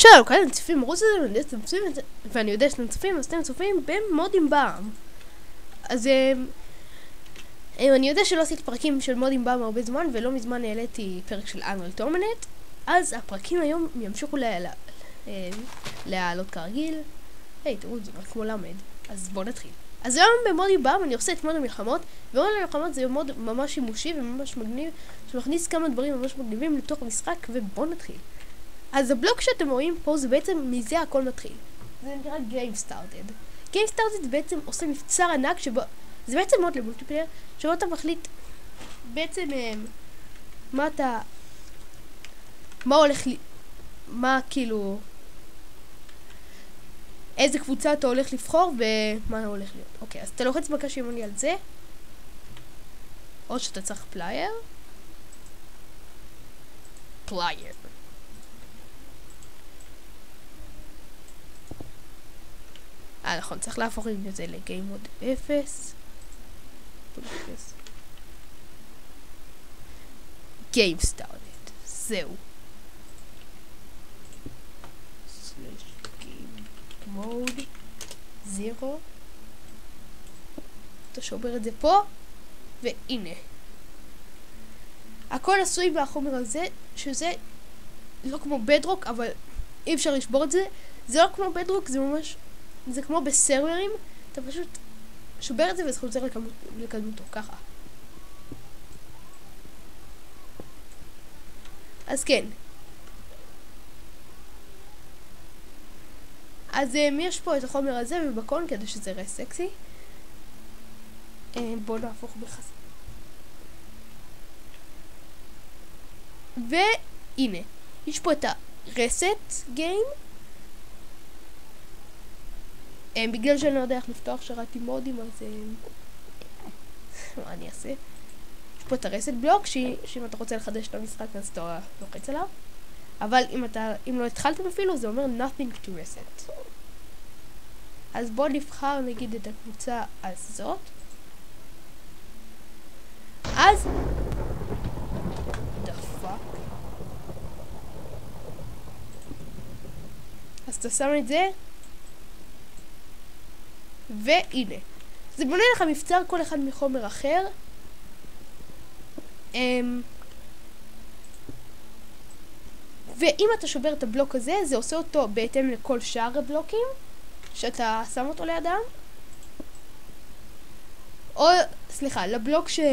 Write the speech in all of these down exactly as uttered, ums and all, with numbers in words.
שלום, כאן אתם צופים ערוץ הזה, ואני יודע שאתם צופים את זה, ואני יודע שאתם צופים, אז אתם צופים במודים בעם. אז אני יודע שלא עשיתי פרקים של מודים בעם הרבה זמן, ולא מזמן העליתי פרק של Unreal Tournament, אז הפרקים היום ימשיכו להעלות כרגיל. היי, תראו, זה רק כמו למד, אז בואו נתחיל. אז היום במודים בעם אני עושה את מוד המלחמות, ומוד המלחמות זה מוד ממש שימושי וממש מגניב, שמכניס כמה דברים ממש מגניבים לתוך המשחק, ובואו נתחיל. אז הבלוק שאתם רואים פה זה בעצם מזה הכל מתחיל. זה נקרא Game Started. Game Started בעצם עושה מבצר ענק שבו, זה בעצם מוד למולטיפלייר, שבו אתה מחליט בעצם מה אתה, מה הולך לי, מה כאילו, איזה קבוצה אתה הולך לבחור ומה הולך להיות. אוקיי, אז אתה לוחץ בקש ימני על זה, או שאתה צריך פלייר. פלייר. אה נכון, צריך להפוך את זה לגיים מוד אפס. Game Started. זהו. סלש גיים מוד זירו. אתה שובר את זה פה, והנה. הכל עשוי מהחומר הזה, שזה לא כמו בדרוק, אבל אי אפשר לשבור את זה. זה לא כמו בדרוק, זה ממש... זה כמו בסרברים, אתה פשוט שובר את זה וזה חוזר לקדמותו, ככה. אז כן. אז מי יש פה את החומר הזה ובקון כדי שזה יראה סקסי. בואו נהפוך בחס... והנה, יש פה את הרסט גיים. Um, בגלל שאני לא יודע איך לפתוח שרתי מודים, אז um, מה אני אעשה? יש פה את הרסט בלוק, ש... שאם אתה רוצה לחדש את המשחק אז אתה לוחץ עליו, אבל אם, אתה... אם לא התחלתם אפילו זה אומר nothing to reset. אז בואו נבחר נגיד את הקבוצה הזאת, אז the fuck אז אתה שם את זה והנה, זה בונה לך מבצר כל אחד מחומר אחר. um, ואם אתה שובר את הבלוק הזה, זה עושה אותו בהתאם לכל שאר הבלוקים שאתה שם אותו לידם, או סליחה, לבלוק ש...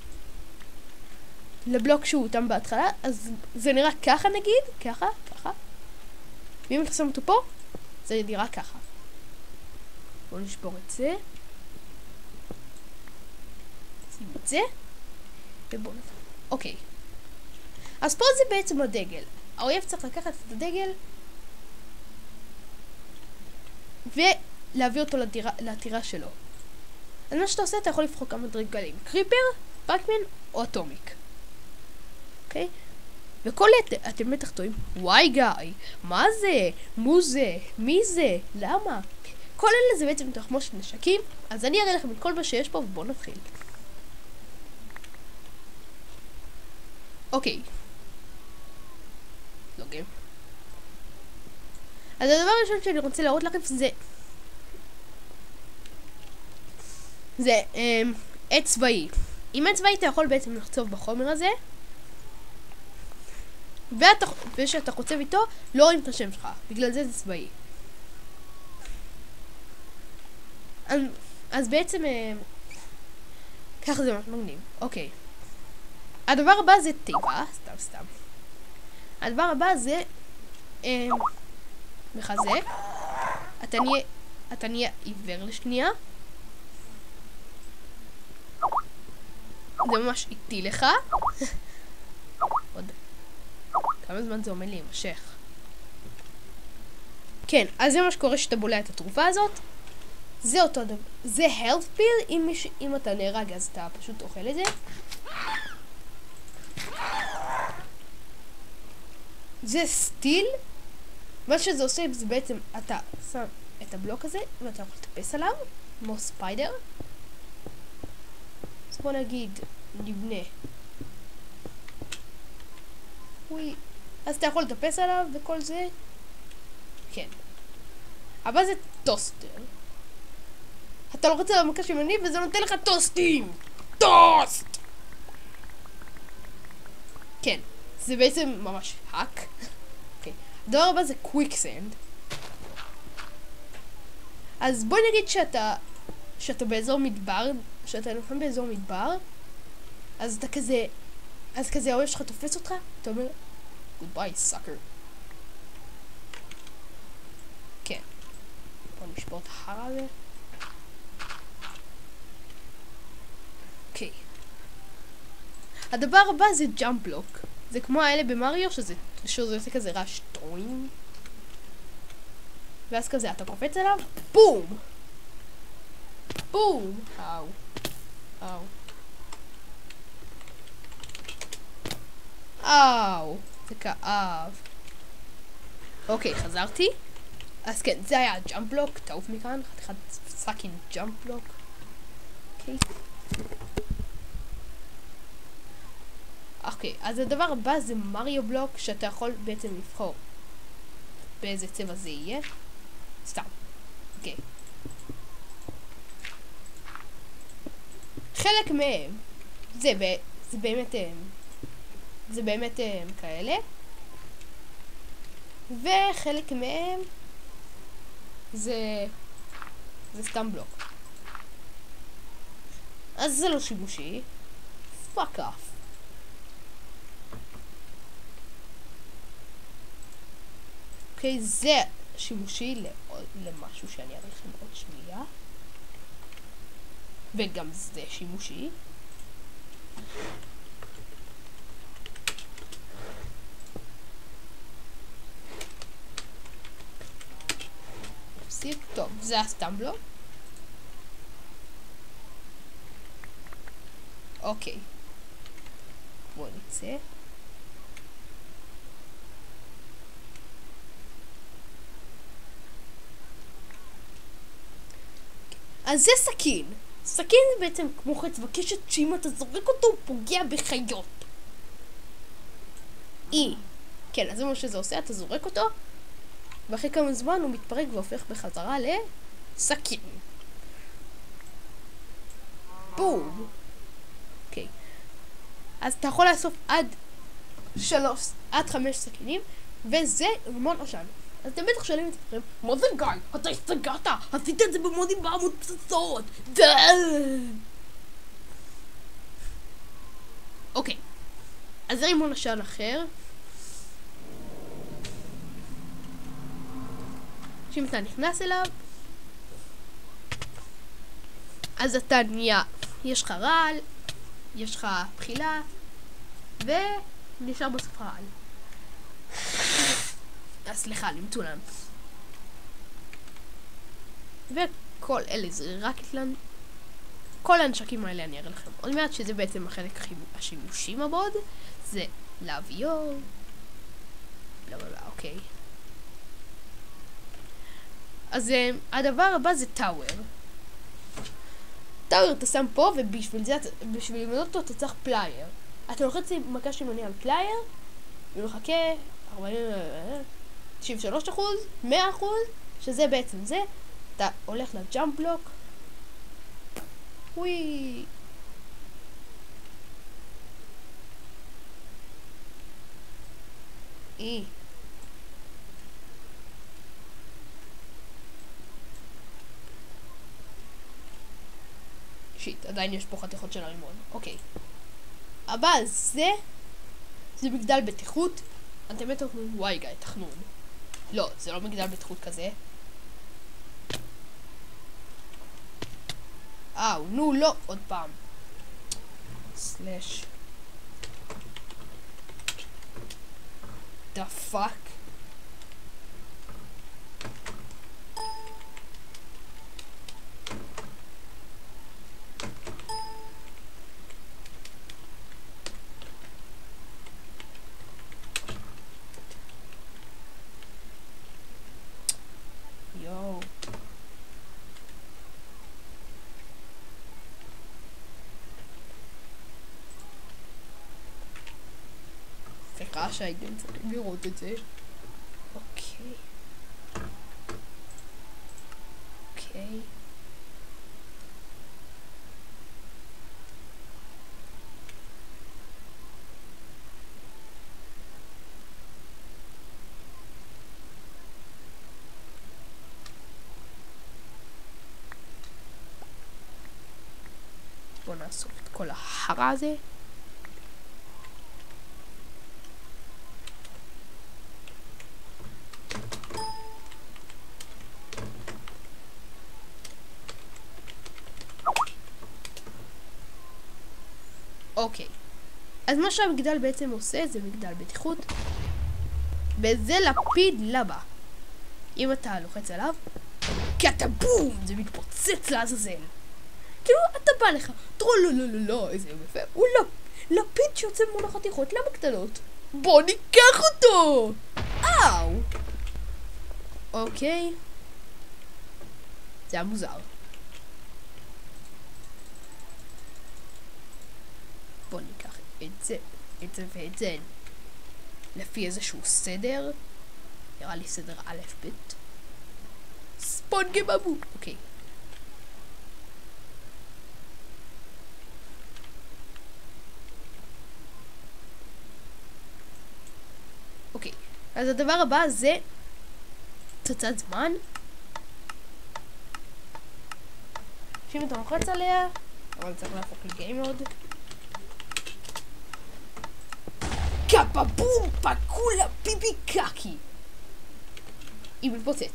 לבלוק שהוא אותם בהתחלה, אז זה נראה ככה נגיד, ככה, ככה, ואם אתה שם אותו פה, זה נראה ככה. בואו נשבור את זה, שים את זה, ובואו נתחיל. אוקיי, אז פה זה בעצם הדגל. האויב צריך לקחת את הדגל ולהביא אותו לטירה, לטירה שלו. אז מה שאתה עושה, אתה יכול לבחור כמה דרגלים, קריפר, פאקמן או אטומיק. אוקיי? וכל את, אתם בטח טועים, וואי גיא, מה זה? מו זה? מי זה? למה? כל אלה זה בעצם תחמושת נשקים, אז אני אראה לכם את כל מה שיש פה ובואו נתחיל. אוקיי. לא גיים. אז הדבר הראשון שאני רוצה להראות לכם זה... זה אמ, עץ צבאי. עם עץ צבאי אתה יכול בעצם לחצוב בחומר הזה. ואתה, ושאתה חוצב איתו, לא רואים את השם שלך. בגלל זה זה צבאי. אז, אז בעצם אה, ככה זה ממש מגניב. אוקיי, הדבר הבא זה תיבה, סתם סתם הדבר הבא זה אה, מחזק. אתה נהיה אתה נהיה עיוור לשנייה, זה ממש איטי לך. עוד כמה זמן זה עומד להימשך. כן, אז זה מה שקורה שאתה בולע את התרופה הזאת. זה אותו דבר, זה health pill, אם, מש... אם אתה נהרג אז אתה פשוט אוכל את זה. זה סטיל, מה שזה עושה זה בעצם אתה שם את הבלוק הזה ואתה יכול לטפס עליו כמו ספיידר. אז בוא נגיד נבנה, וואי, אז אתה יכול לטפס עליו וכל זה, כן. הבא זה טוסטר. אתה לוחץ על המקש ימני וזה נותן לך טוסטים! טוסט! כן, זה בעצם ממש האק. אוקיי. הדבר הבא זה קוויקסנד. אז בואי נגיד שאתה שאתה באזור מדבר, שאתה נלחם באזור מדבר, אז אתה כזה, אז כזה האויב שלך תופס אותך, אתה אומר, גודביי, סאקר. כן. בוא נשבור את החרא הזה. אוקיי. הדבר הבא זה ג'אמפ בלוק. זה כמו האלה במריו, שזה, שזה עושה כזה רעש טועים. ואז כזה אתה קופץ עליו, בום! בום! אאו. אאו. אאו. זה כאב. אוקיי, חזרתי. אז כן, זה היה ג'אמפ בלוק, תעוף מכאן, חתיכת סאקינג ג'אמפ בלוק. אוקיי. אוקיי, אז הדבר הבא זה מריו בלוק, שאתה יכול בעצם לבחור באיזה צבע זה יהיה. סתם. אוקיי. חלק מהם זה, ב, זה באמת זה באמת כאלה, וחלק מהם זה זה סתם בלוק. אז זה לא שימושי. פאק אוף. אוקיי, זה שימושי למשהו שאני אראה לכם עוד שנייה. וגם זה שימושי. טוב, זה הסתם בלוק. אוקיי. בואו נצא. אז זה סכין. סכין זה בעצם כמו חץ וקשת שאם אתה זורק אותו הוא פוגע בחיות. אי. כן, אז זה מה שזה עושה, אתה זורק אותו ואחרי כמה זמן הוא מתפרק והופך בחזרה לסכין. בום. אוקיי. אז אתה יכול לאסוף עד שלוש, עד חמש סכינים, וזה רימון עשן. אז אתם בטח שואלים את אתכם, מה זה גיא? אתה הסתגרת? עשית את זה במודים בעמוד פצצות! אוקיי. אז זה רימון עשן אחר. שאם אתה נכנס אליו, אז אתה נהיה, יש לך רעל, יש לך בחילה, ונשאר בסוף רעל. אז סליחה, אני מצולם. וכל אלה זה רק אצלן. כל הנשקים האלה אני אראה לכם עוד מעט, שזה בעצם החלק השימושים הבוד. זה להביור. בלה בלה, אוקיי. אז uh, הדבר הבא זה טאוור. טאוור אתה שם פה, ובשביל זה, בשביל למנות אותו אתה צריך פלייר. אתה לוחץ עם מקש ימני על פלייר, ומחכה ארבעים, תשעים ושלושה אחוז, מאה אחוז, שזה בעצם זה. אתה הולך לג'אמפ בלוק. וואי. אי. שיט, עדיין יש פה חתיכות של הרימון. אוקיי. הבא זה, זה מגדל בטיחות. אתם בטח אומרים, וואי גיא, תחנון. לא, זה לא מגדל בטיחות כזה. אאו, נו, לא, עוד פעם. סלש. The fuck? יואו. סליחה שהייתם צריכים לראות את זה. אוקיי. בואו נאסוף את כל החרא הזה. אוקיי. אז מה שהמגדל בעצם עושה זה מגדל בטיחות. וזה לפיד לבא. אם אתה לוחץ עליו, קטבום! זה מתפוצץ לעזאזל. כאילו, אתה בא לך, תראו, לא, לא, לא, לא, איזה יפה. הוא לא, לפיד שיוצא מול החתיכות, למה קטנות? בוא ניקח אותו! אאו! אוקיי. זה היה מוזר. בוא ניקח את זה, את זה ואת זה. לפי איזשהו סדר. נראה לי סדר א' ב'. ספונגה בבו. אוקיי. אוקיי. אז הדבר הבא זה פצצת זמן. שאם אתה לוחץ עליה, אבל צריך להפוך לגיים מוד. קאפה בום פקולה ביבי קקי. היא מתפוצצת.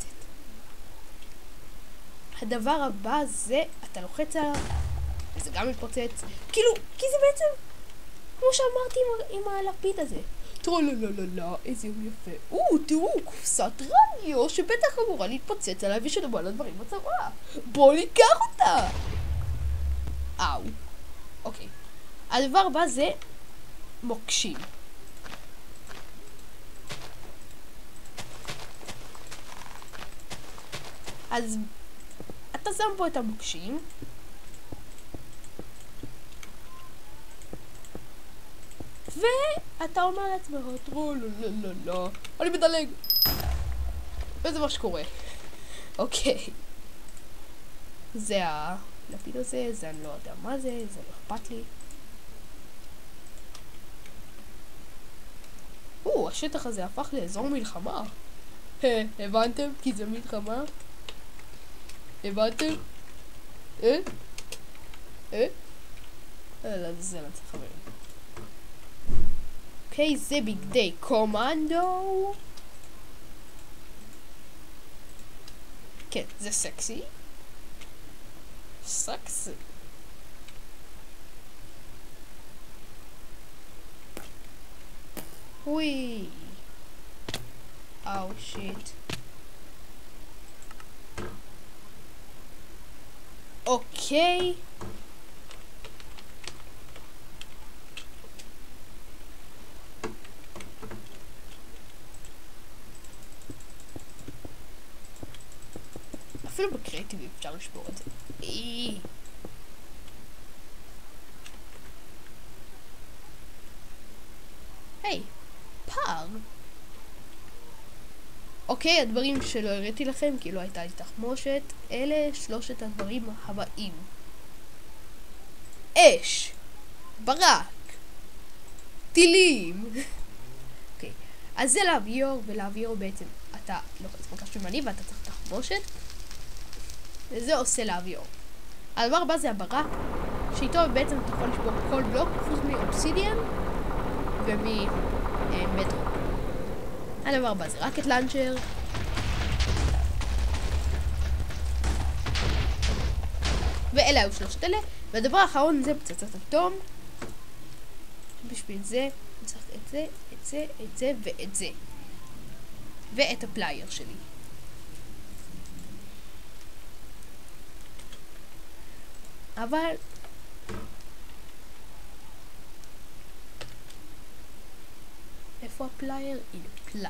הדבר הבא זה, אתה לוחץ עליו, וזה גם מתפוצץ. כאילו, כי זה בעצם, כמו שאמרתי עם, עם הלפיד הזה. תראו, לא, לא, לא, לא, איזה יום יפה. או, תראו, קופסת רדיו, שבטח אמורה להתפוצץ עליי ושנבוא על הדברים בצבא. בואו ניקח אותה. אאו. אוקיי. הדבר הבא זה מוקשים. אז אתה שם פה את המוקשים. ואתה אומר לעצמך, תראו, לא, לא, לא, לא, אני מדלג. וזה מה שקורה. אוקיי. זה הלפיד הזה, זה אני לא יודע מה זה, זה לא אכפת לי. או, השטח הזה הפך לאזור מלחמה. הבנתם? כי זה מלחמה. הבנתם? אה? אה? לא, זה לא צריך חברים. אוקיי, זה בגדי קומנדו. כן, זה סקסי. סקסי. וואי. אאו, שיט. אוקיי. אפילו בקריאטיבי אפשר לשבור את זה. היי, פער. אוקיי, הדברים שלא הראיתי לכם, כי לא הייתה לי תחמושת, אלה שלושת הדברים הבאים. אש, ברק, טילים. אוקיי, אז זה להביור, ולהביור בעצם אתה לוחץ מקש ימני ואתה צריך תחמושת. וזה עושה להביור. הדבר הבא זה הברק, שאיתו בעצם אתה יכול לשבור כל בלוק, חוץ מאובסידיאן וממטרו. הדבר הבא זה רקט לנצ'ר. ואלה היו שלושת אלה. והדבר האחרון זה פצצת אטום. בשביל זה צריך את זה, את זה, את זה ואת זה. ואת הפלייר שלי. אבל איפה הפלייר? הנה פלייר.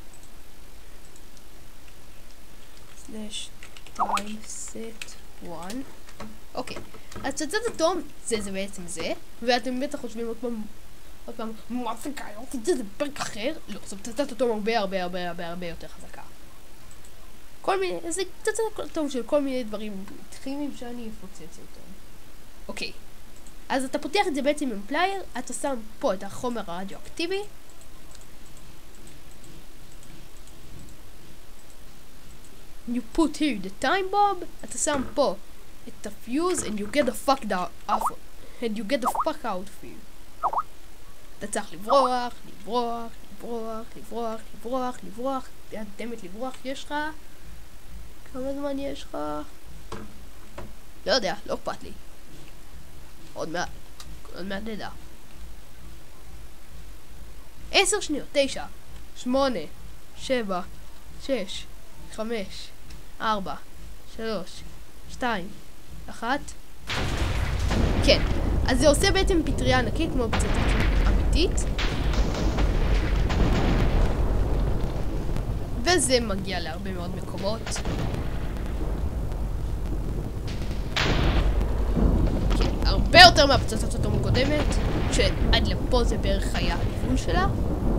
סלש טיים סט וואן. אוקיי, אז פצצת אטום זה זה בעצם זה, ואתם בטח חושבים עוד פעם עוד פעם מה זה כאן? זה זה פרק אחר? לא, זו פצצת אטום הרבה הרבה הרבה הרבה הרבה יותר חזקה. כל מיני, זה פצצת אטום של כל מיני דברים כימיים שאני אפוצץ אותם. אוקיי, אז אתה פותח את זה בעצם עם פלייר, אתה שם פה את החומר הרדיואקטיבי. You put here the time bomb, אתה שם פה את הפיוז and you get the fuck down off and you get the fuck out of here. אתה צריך לברוח, לברוח, לברוח, לברוח, לברוח, לברוח, דמת לברוח, יש לך? כמה זמן יש לך? לא יודע, לא אכפת לי. עוד מעט, עוד מעט נדע. עשר שניות, תשע, שמונה, שבע, שש, חמש, ארבע, שלוש, שתיים, אחת. כן, אז זה עושה בעצם פטריה ענקית כמו פצצת אמיתית. וזה מגיע להרבה מאוד מקומות. כן, הרבה יותר מהפצצת אטום הקודמת, שעד לפה זה בערך היה הכיוון שלה.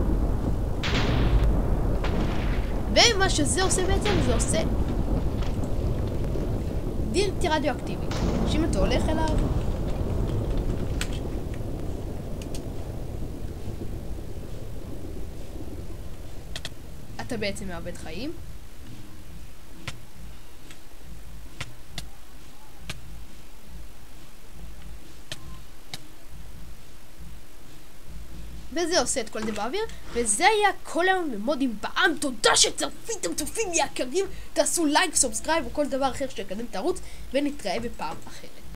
ומה שזה עושה בעצם, זה עושה בלתי רדיואקטיבית. שאם אתה הולך אליו, אתה בעצם מאבד חיים. וזה עושה את כל זה באוויר, וזה היה כל היום במודים בעם. תודה שצפיתם, צופים יקרים, תעשו לייק, סובסקרייב או כל דבר אחר שיקדם את הערוץ, ונתראה בפעם אחרת.